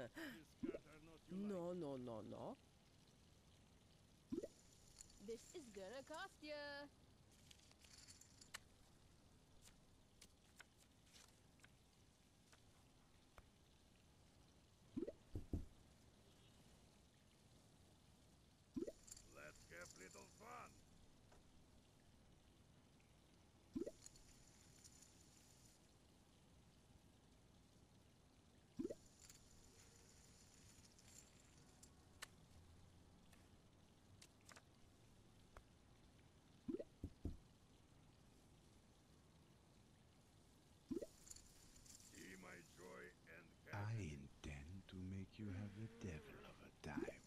These cards are not you like. No, no, no, no. This is gonna cost ya. Let's have little fun. See my joy and I happiness. intend to make you have the devil of a time.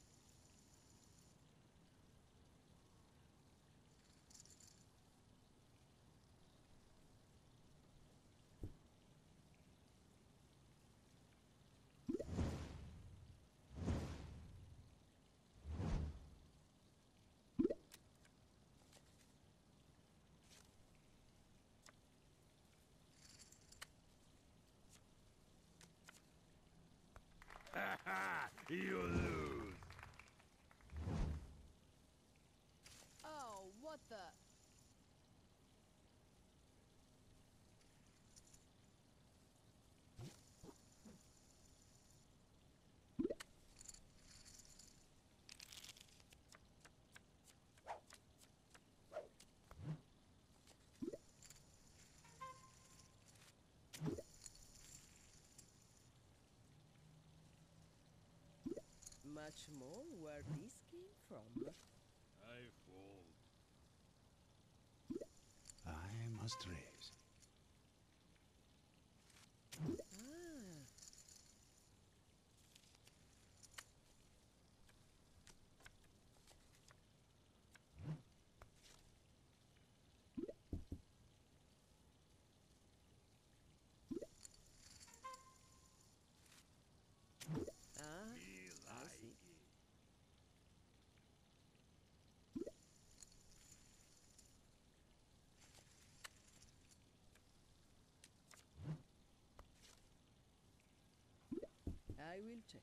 You lose. Oh, what the? Much more where this came from. I fold. I must raise. Ah, ah, Me I like see. it. I will check.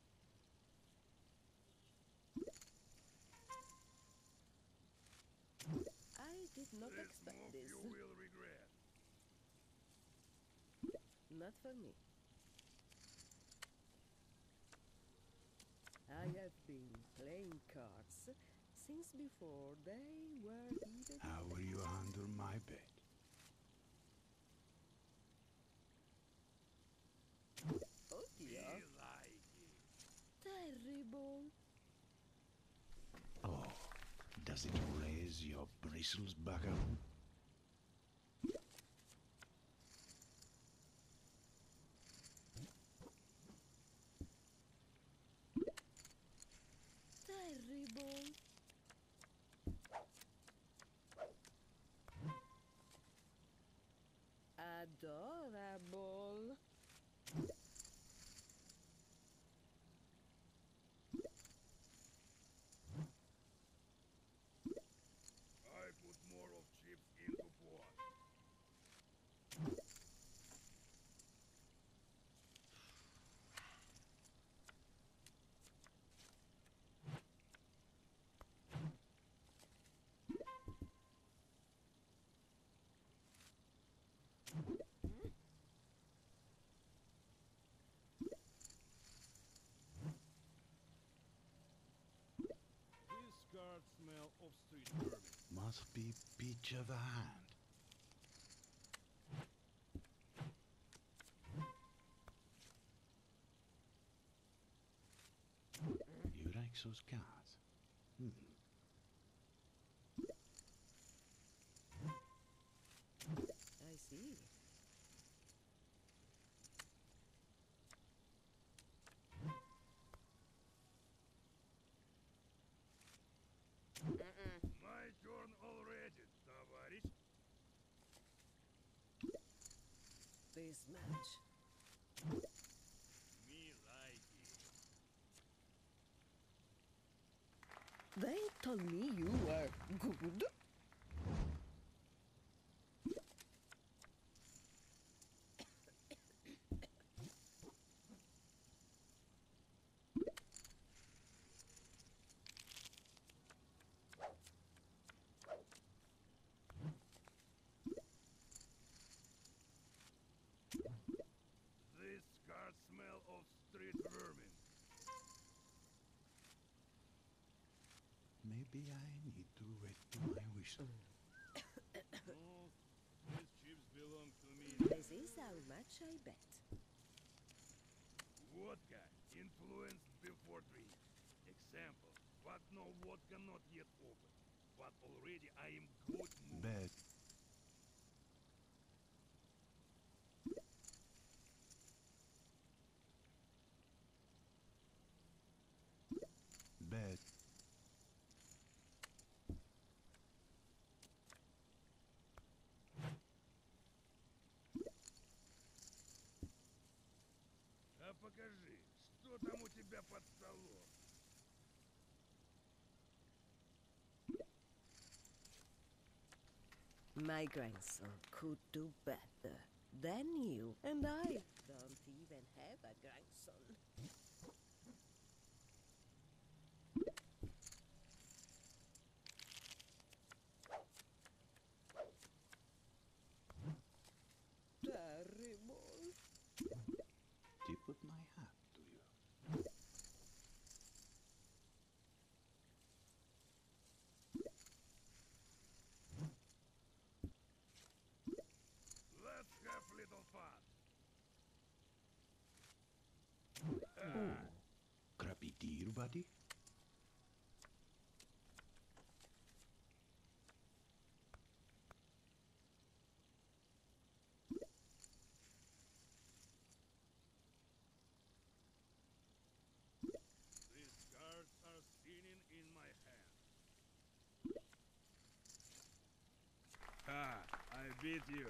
I did not This expect move this. you will regret. Not for me. I have been playing cards since before they were even How will you handle my bet? Oh Me dear. like it. Terrible. Oh, does it raise your bristles, buckaroo? Terrible. Adorable. I put more of chips into pot. These cards smell of street vermin. Must be pitch of a hand. You like those cards? I see. My turn already, товарищ. This match. Me like it. They told me you were good. Maybe I need to wet my whistle. No, these chips belong to me. This is how much I bet. Vodka influenced before drink. Example, but no vodka not yet open. But already I am good mood. Bet. Bet. А покажи, что там у тебя под столом? My grandson could do better than you, and I don't even have a grandson. Terrible. Tip of my hat to you. Let's have little fun. Crappy deer, buddy? These cards are spinning in my hand. Ha! I beat you.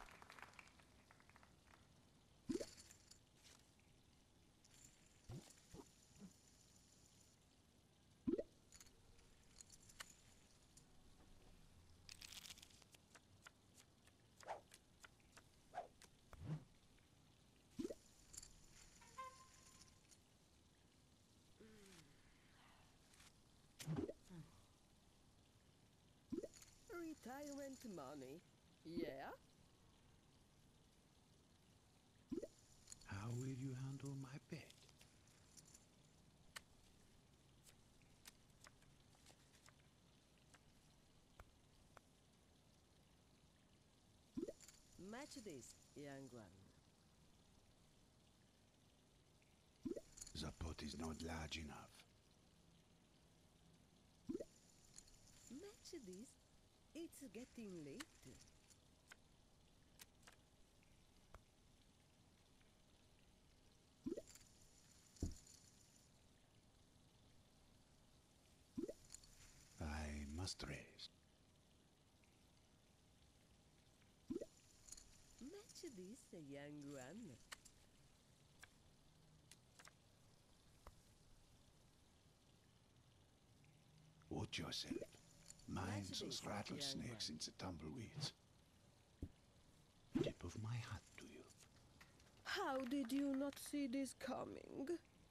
Retirement money. Yeah? How will you handle my bet? Match this, young one. The pot is not large enough. Match this. It's getting late. I must rest. Match this, young one. Watch yourself. Mind Match those this, rattlesnakes young in the tumbleweeds. Tip of my hat to you. How did you not see this coming?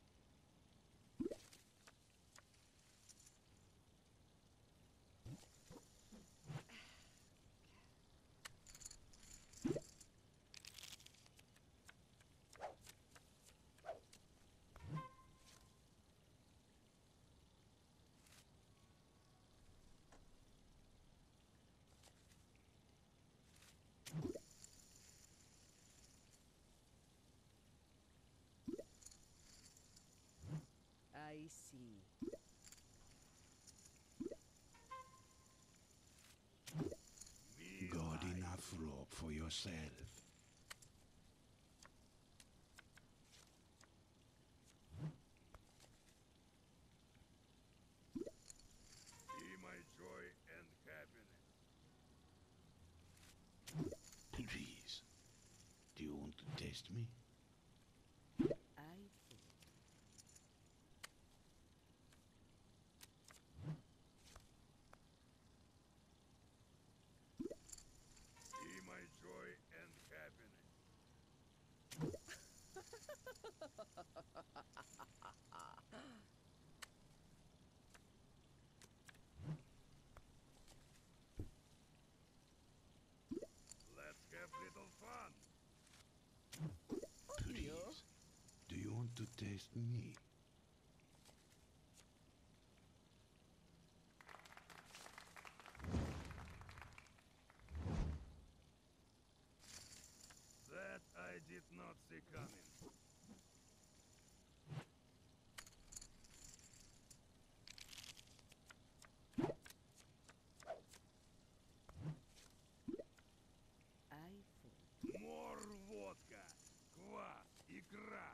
I see. Me Got like. enough rope for yourself. Be my joy and happiness. Please. Do you want to test me? I think. Be my joy and happiness. Let's have little fun. Please. Do you want to test me? Cavalry coming. I think. More vodka, квас, икра.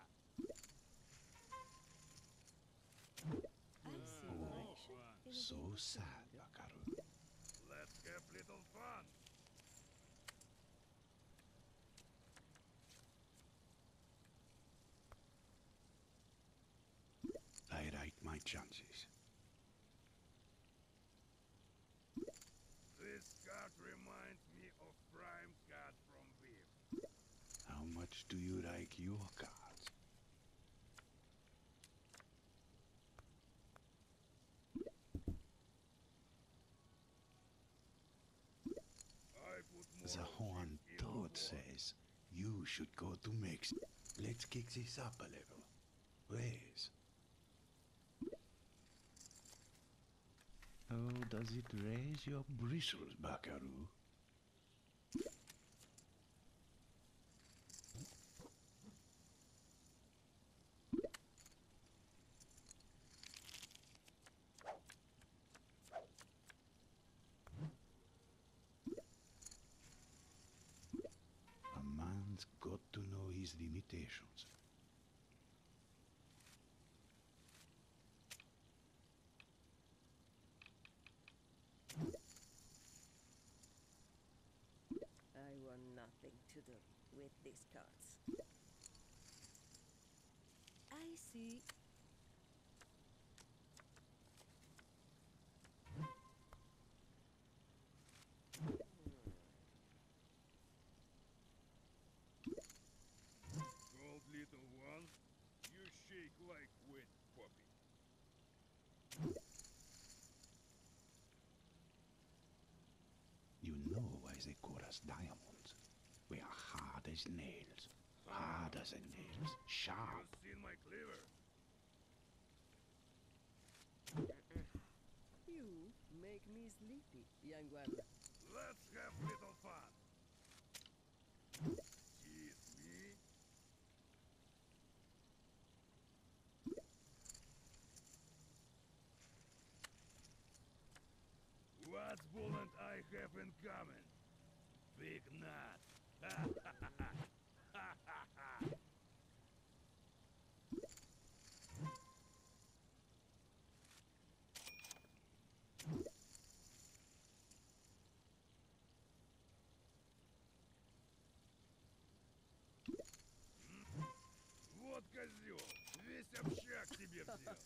I see direction in a So window sad, window. Buckaroo. Let's have little fun. I write my chances. This card reminds me of Prime card from Viv. How much do you like your cards? I put more The of Horn it in Toad the says you should go to Mexico. Let's kick this up a level. Raise. How does it raise your bristles, Buckaroo? A man's got to know his limitations. I want nothing to do with these cards. I see. Gold little one, you shake like wet puppy. You know why they call us diamonds. We are hard as nails. Hard as nails. Sharp. You seen my cleaver? You make me sleepy, young one. Let's have little fun. Tease me. What Bull and I have in common? Big nut. Вот козел. Весь общак себе взял.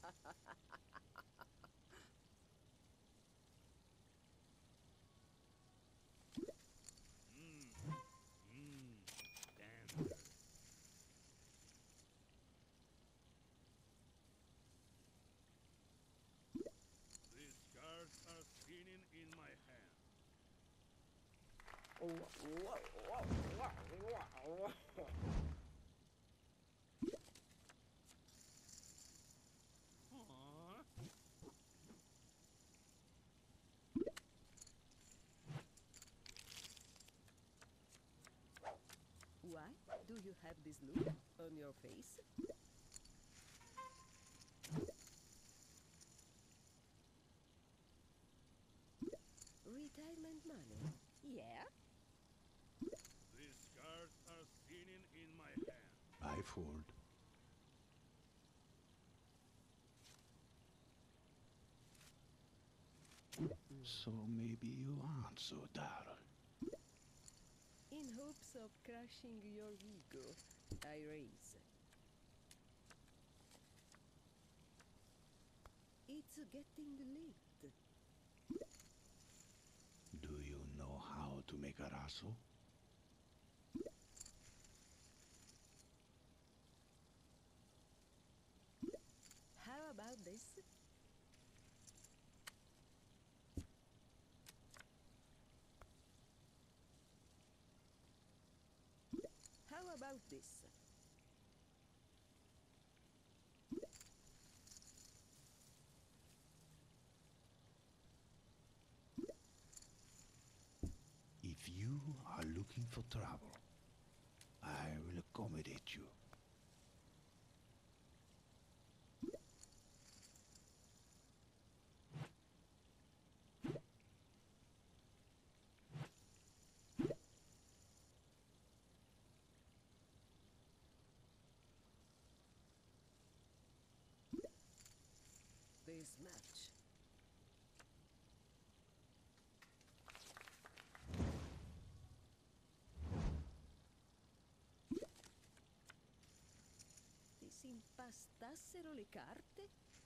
Tender. These cards are spinning in my hand. Aw. Why do you have this look on your face? Retirement money? Yeah? These cards are spinning in my hand. I fold. So maybe you aren't so dull. In hopes of crushing your ego, I raise. It's getting late. Do you know how to make a razzle? How about this? How about this? If you are looking for trouble, I will accommodate you. This much. Ti si impastassero le carte?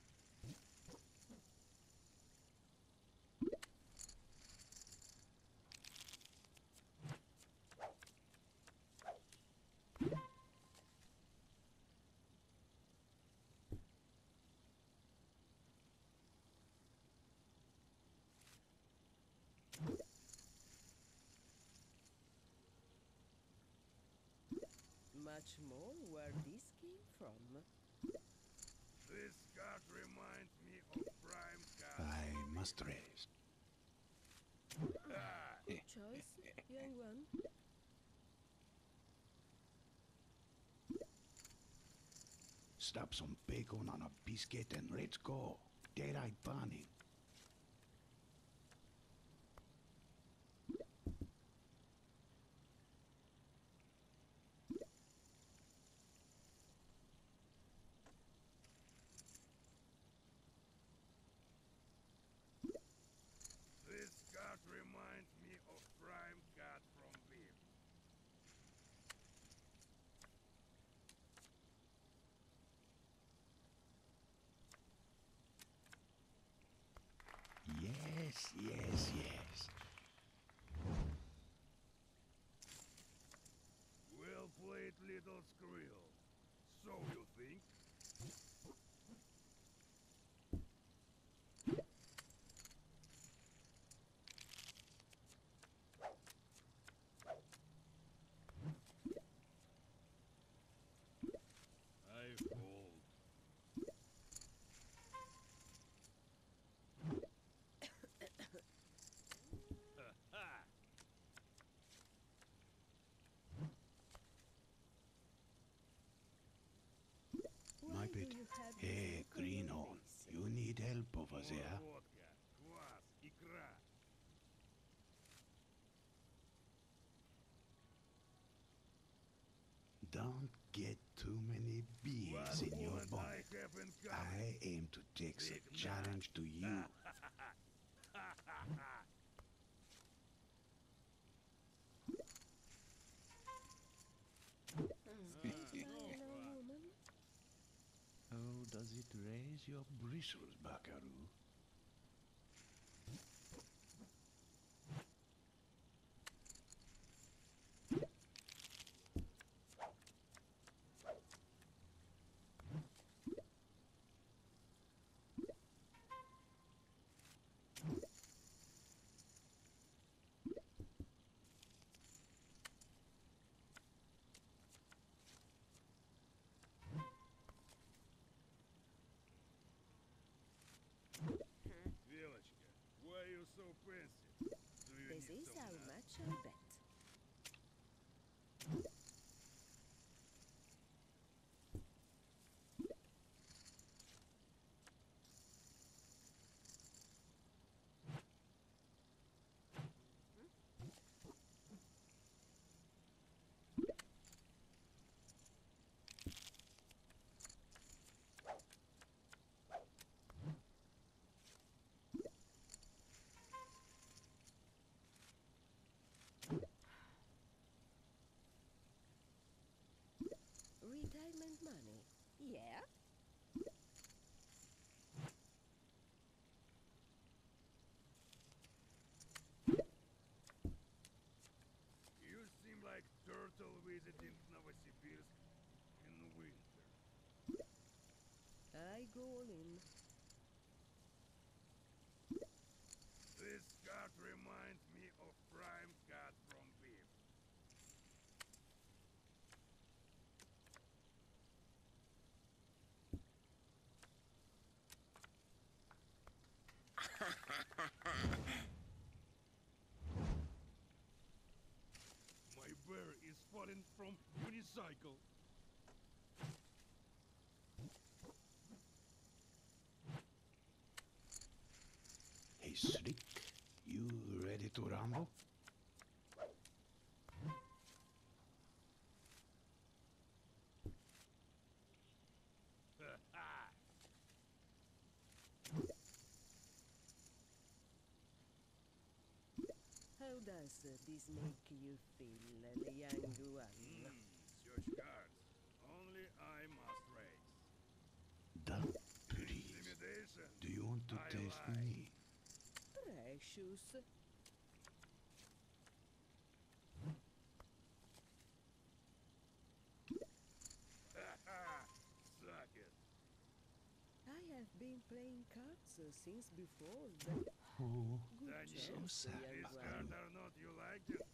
Much more where this came from. This card reminds me of prime card. I must raise. Good choice, young one. Slap some bacon on a biscuit and let's go. Daylight burning. This card reminds me of prime card from Vim. Yes, yes, yes. Well played, little squirrel. So you think? I fold. Ha! Why My do bit. you have Hey, this look on your Greenhorn, face? you need help over More there. vodka, kvass, икра. Don't get too many bees What in your woman bonnet. I have in common? I aim to take the Big challenge to you. Hello, woman. Oh, does it raise your bristles, Buckaroo? Велочка, why are you so pensive? Do you This need is some how nuts? much I bet. Retirement money. Yeah? You seem like turtle visiting Novosibirsk in winter. I go all in. This card reminds me of prime card from Vim. My bear is falling different from unicycle. Hey, Slick, you ready to rumble? How does this make you feel, the young one? Search cards. Only I must race. Don't please. Intimidation. Do you want to I test lie. me? Precious. Suck it. I have been playing cards since before that. Oh, Good Daniel, chance, sad, young This Buckaroo. card one. or not, you liked it?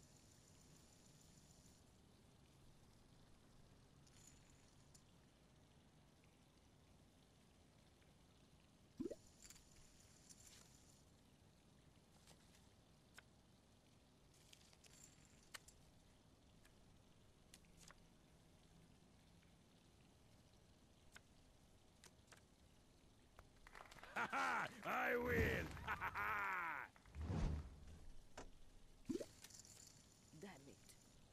Ha ha! I win! Ha ha ha! Damn it.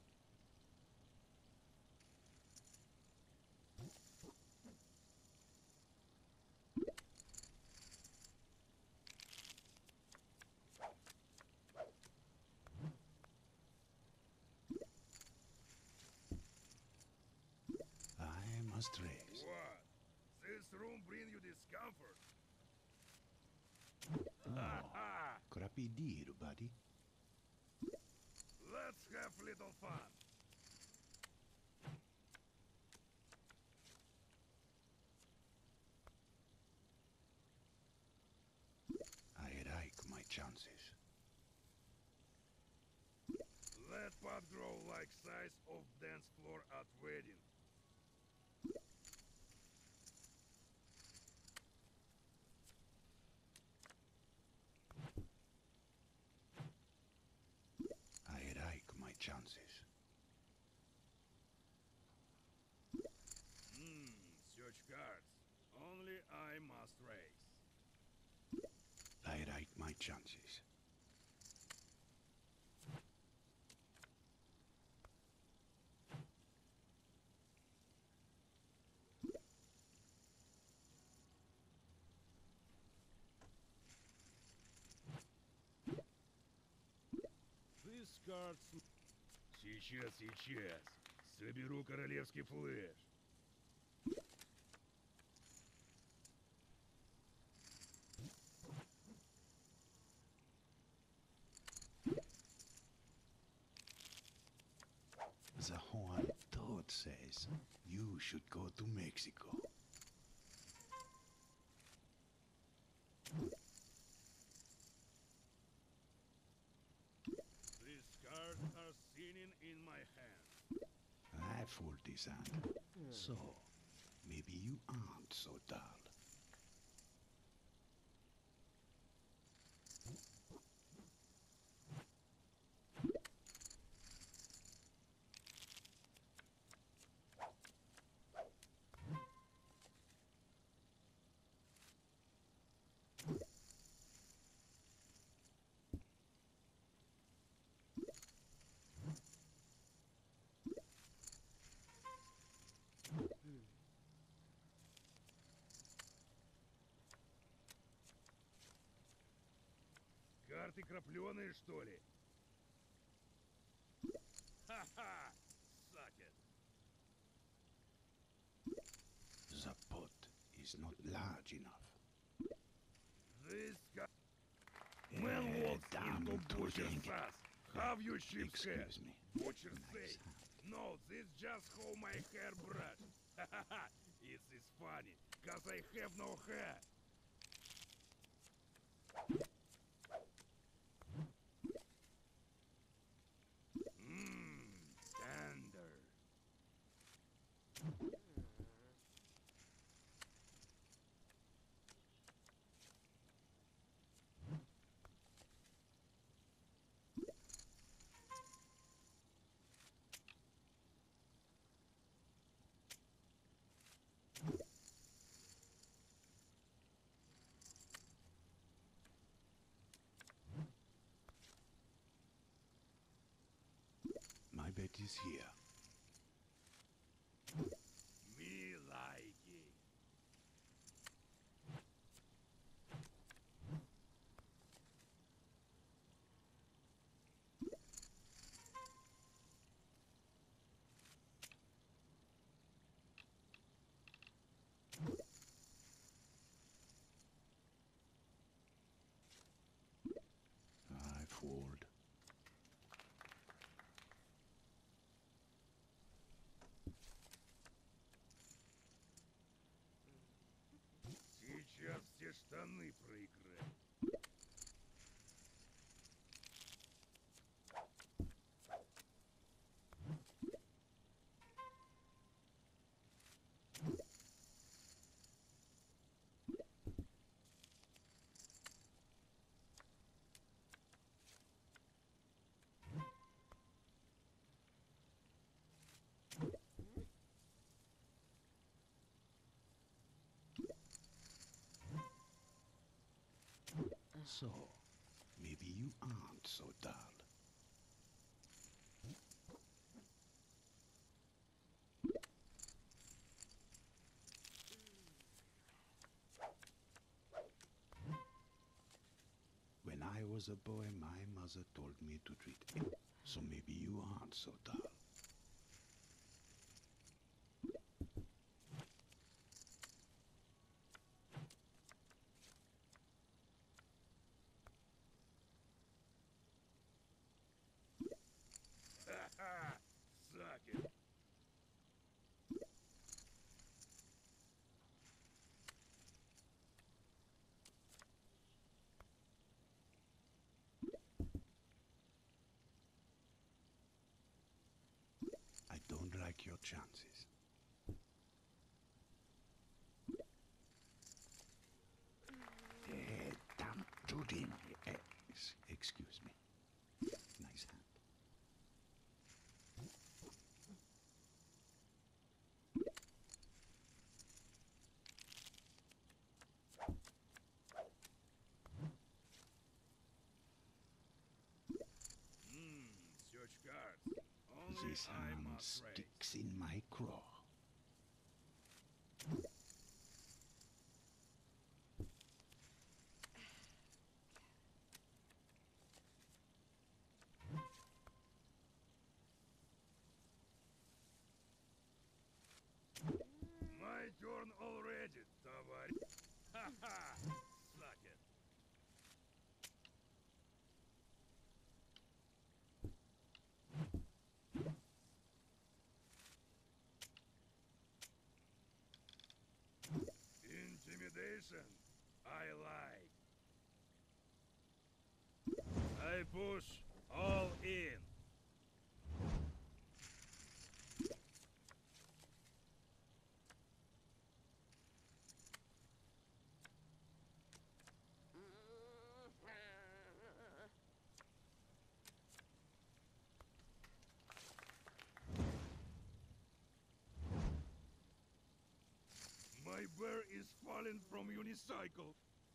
I must raise. What? This room bring you discomfort? Oh, crappy deal, buddy. Let's have little fun. I like my chances. Let pot grow like size of dance floor at wedding. I like my chances. Search cards. Only I must race. I like my chances. This cards... Сейчас, сейчас. Соберу королевский флеш. The Juan Todd says you should go to Mexico. These cards are sinning in my hand. I fooled his hand. So, maybe you aren't so dull. Карты крапленые, что ли? Ха-ха! Suck it. The pot is not large enough. This guy... Man walks damn into to butcher's dang it. ass. Have you sheep's head? Excuse me. Butcher Nice say, hand. no, this just how my hair brush. It is funny, cause I have no hair. Tender. is here. Me like it. I fooled. Сейчас все штаны проиграют. So, maybe you aren't so dull. When I was a boy, my mother told me to treat it. So maybe you aren't so dull. Ха-ха! Suck it. I don't like your chances. Don't shoot him. Excuse me. Nice hand. Search cards. Only This I hand must raise. sticks in my craw. My turn already, товарищ. Ха-ха! Suck it. Intimidation? I like. I push all in. My bear is falling from unicycle.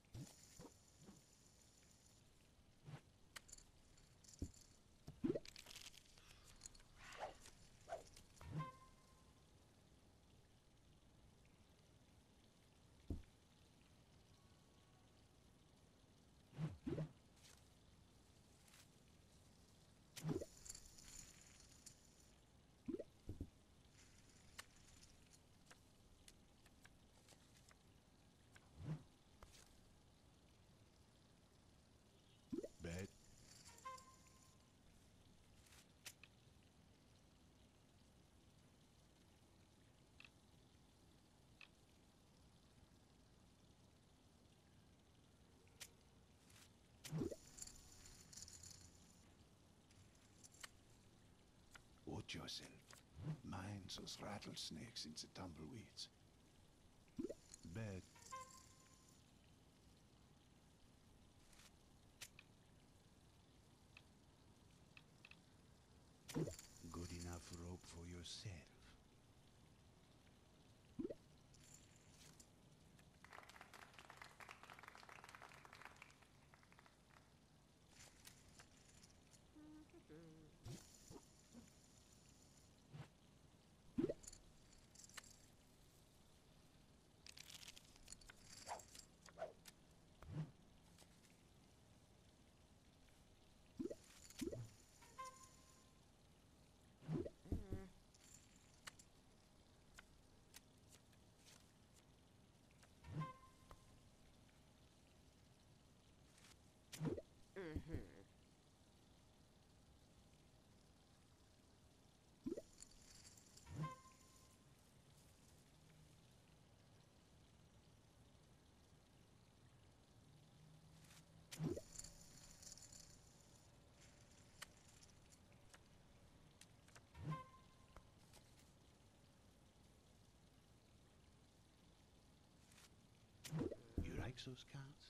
Bet. Watch yourself. Mind those rattlesnakes in the tumbleweeds. Bet. Good enough rope for yourself. You like those cards?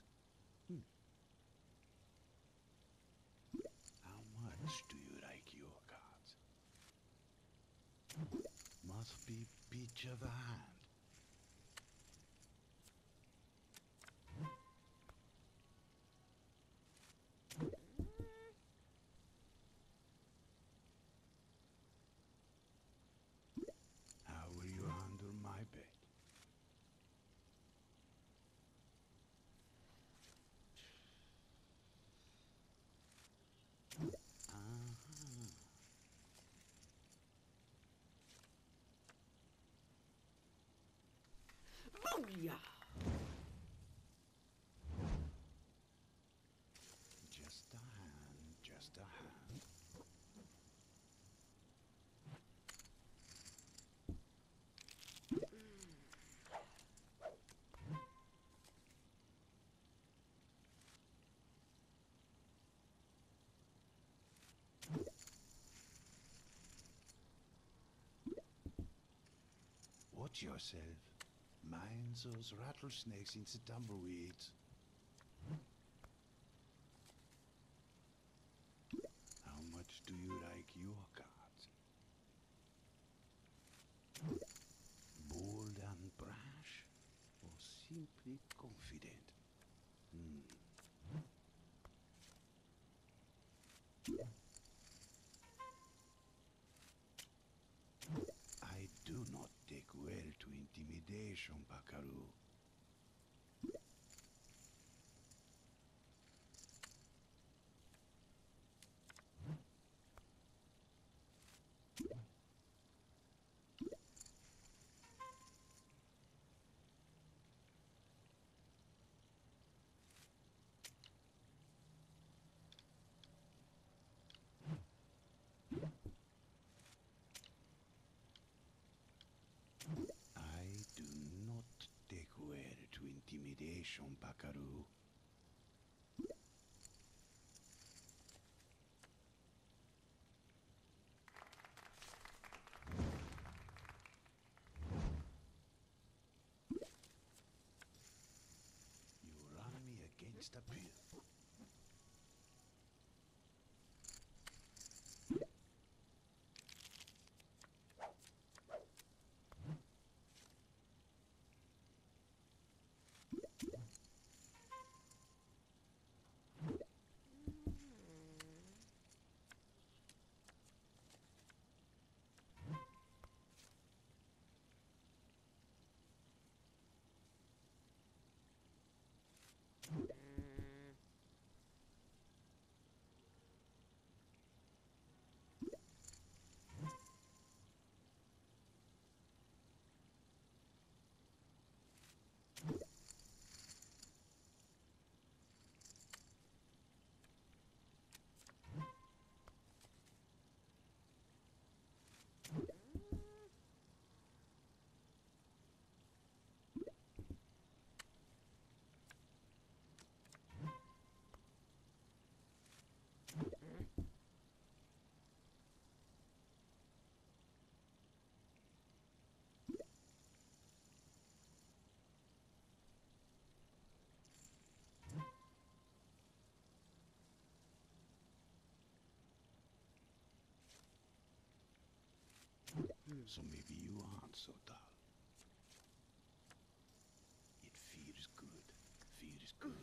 How much do you like your cards? Must be peach of a hand. How will you handle my bet? Booyah! Just a hand, just a hand. Watch yourself. Mind those rattlesnakes in the tumbleweeds. How much do you like your cards? Bold and brash, or simply confident? I do not take well to intimidation, Buckaroo. I do not take well to intimidation, Buckaroo. You run me against a pill. So maybe you aren't so dull. It feels good. Feels good.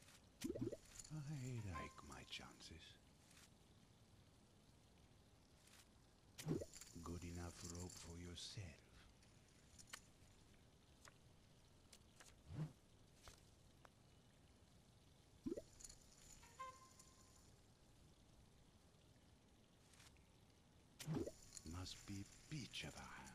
I like my chances. rope for yourself. Must be beach of a hand.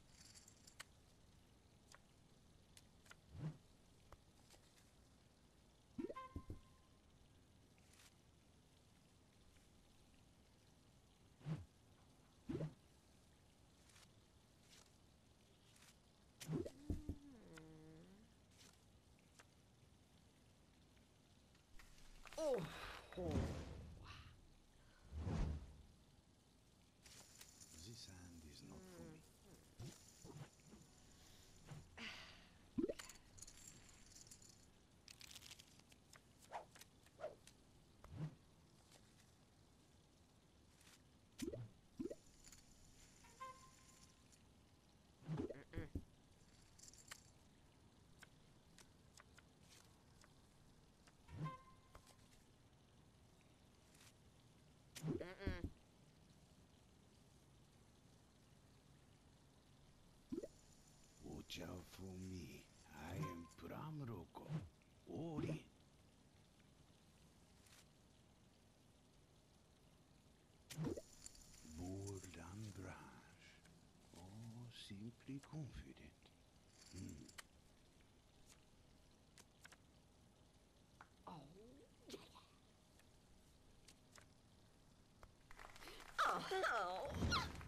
Oh, oh. This hand is not for me. Watch out for me. I am Pramroko. Ori. Bold and brash. Or simply confident. Oh,